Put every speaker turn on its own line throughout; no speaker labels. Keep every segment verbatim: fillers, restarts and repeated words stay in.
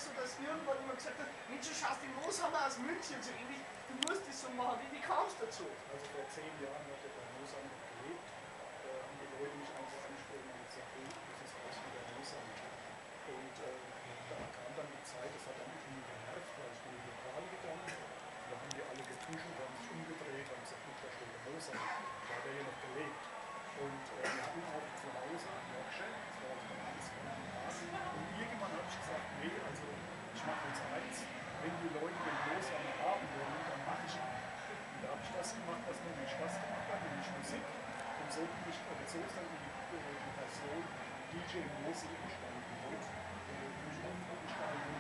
so, dass irgendwann immer gesagt hat, Mensch, du schaust den Mooshammer aus München so ähnlich, du musst das so machen. Wie, wie kam es dazu?
Also vor zehn Jahren hat er bei Mooshammer gelebt, äh, haben die Leute mich einfach angesprochen und gesagt, hey, das ist raus mit der Mooshammer. Und äh, da kam dann die Zeit, das hat dann irgendwie genervt, weil ich bin in die Lokale gegangen, da haben die alle getuschelt, haben sich umgedreht, haben gesagt, gut, da steht der Mooshammer. Da hat er ja noch gelebt. Und äh, wir hatten auch zu Hause ein Workshop, das war also ganz Rasen. Und irgendwann habe ich gesagt, nee, also ich mache jetzt eins, wenn die Leute den Mooshammer haben wollen, dann mache ich ihn. Und da habe ich das gemacht, was mir Spaß gemacht hat, nämlich Musik. Und so, bin ich, oder so ist dann die, die Person D J Mosi entstanden. Und äh, durch eine Veranstaltung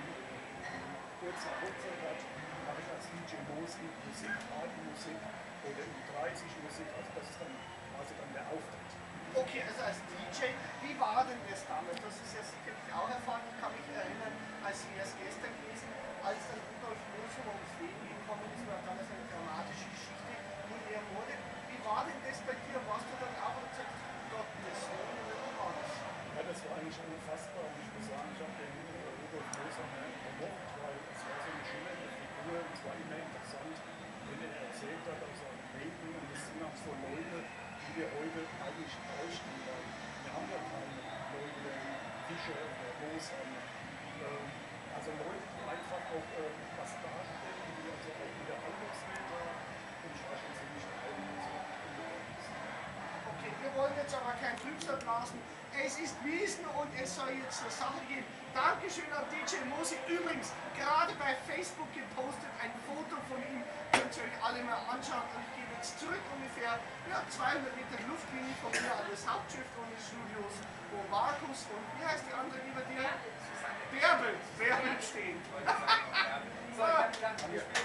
kurzer Hochzeit hat, mache ich als D J Mosi Musik, Partymusik oder U dreißig Musik, also das ist dann quasi dann der Auftritt.
Okay, also als D J, wie war denn das damals? Das ist ja sicherlich auch erfahren. Ich kann mich erinnern, als wir erst gestern gewesen, als dann Rudolf Mooshammer ums Leben gekommen ist, war damals eine dramatische Geschichte, wo er wurde. Wie war denn das bei dir? Warst du dann auch und gesagt, Gottes Willen, oder wie war das?
Ja, das war eigentlich unfassbar und ich muss sagen, ich habe den Rudolf Mooshammer gemocht, weil es war so eine schillernde Figur, es war immer interessant, wenn er erzählt hat aus seinem Leben und das sind auch so Leute, die wir heute eigentlich bräuchten, weil wir haben ja keine Leute wie Fischer oder Mooshammer. Ähm, also Leute, die einfach auch äh, was darstellen, die also auch in der Alltagswelt waren und ich war schon ziemlich traurig, dass so unterwegs sind.
Okay, wir wollen jetzt aber kein Trübsal blasen. Es ist Wiesn und es soll jetzt zur Sache gehen. Dankeschön an D J Mosi. Übrigens, gerade bei Facebook gepostet, ein Foto von ihm. Könnt ihr euch alle mal anschauen. Und ich gehe jetzt zurück ungefähr ja, zweihundert Meter Luftlinie von mir an das Hauptschiff des Studios, wo Markus und wie heißt die andere lieber dir? Bärbel. Bärbel stehen.
So, ich habe gedacht, wir spielen